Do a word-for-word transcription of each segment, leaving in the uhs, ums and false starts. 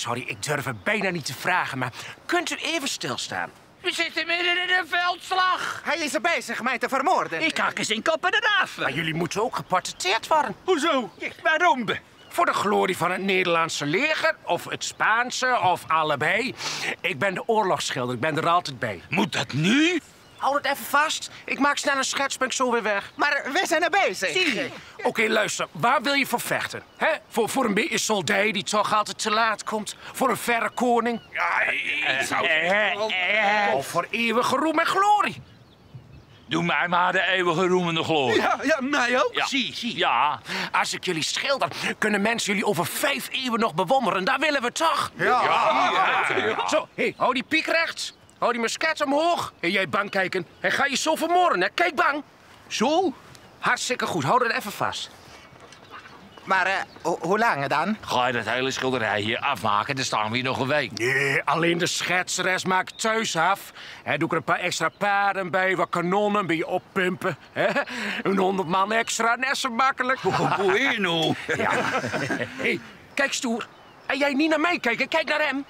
sorry, ik durf het bijna niet te vragen, maar kunt u even stilstaan? We zitten midden in een veldslag. Hij is er bezig mij te vermoorden. Ik hak eens in koppen eraf. Maar jullie moeten ook geportretteerd worden. Hoezo? Waarom? Voor de glorie van het Nederlandse leger, of het Spaanse, of allebei. Ik ben de oorlogsschilder, ik ben er altijd bij. Moet dat nu? Houd het even vast. Ik maak snel een schets, ben ik zo weer weg. Maar we zijn er bezig. Zie. Oké, okay, luister. Waar wil je voor vechten? Hè? Voor, voor een beetje soldaat die toch altijd te laat komt? Voor een verre koning? Ja, ik zou... Of voor eeuwige roem en glorie? Doe mij maar de eeuwige roemende glorie. Ja, ja, mij ook. Ja. Zie, zie. Ja. Als ik jullie schilder, kunnen mensen jullie over vijf eeuwen nog bewonderen. Daar willen we toch? Ja. Ja. Zo, hey, hou die piek rechts. Hou die musket omhoog. En jij bang kijken. Hij ga je zo vermoorden, hè? Kijk bang. Zo. Hartstikke goed. Hou dat even vast. Maar eh, ho- hoe lang dan? Ga je dat hele schilderij hier afmaken, dan staan we hier nog een week. Nee, alleen de schetsrest maak ik thuis af. He, doe ik er een paar extra paarden bij, wat kanonnen, een beetje oppumpen. He, een honderd man extra, net zo makkelijk. Bueno. Ja. Hey, kijk stoer. En jij niet naar mij kijken, kijk naar hem.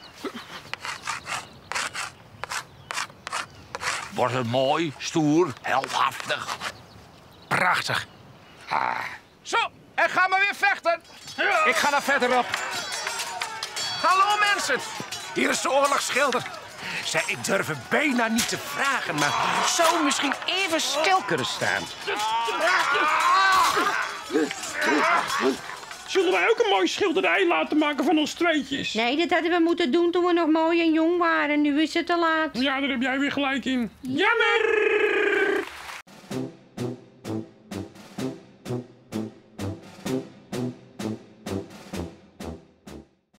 Wordt het mooi, stoer, heldhaftig. Prachtig. Ah. Zo, en ga maar weer vechten. Ik ga daar verderop. Hallo mensen, hier is de oorlogsschilder. Zeg, ik durf het bijna niet te vragen, maar zou u misschien even stil kunnen staan? Zullen wij ook een mooi schilderij laten maken van ons tweetjes? Nee, dat hadden we moeten doen toen we nog mooi en jong waren. Nu is het te laat. Ja, daar heb jij weer gelijk in. Jammer!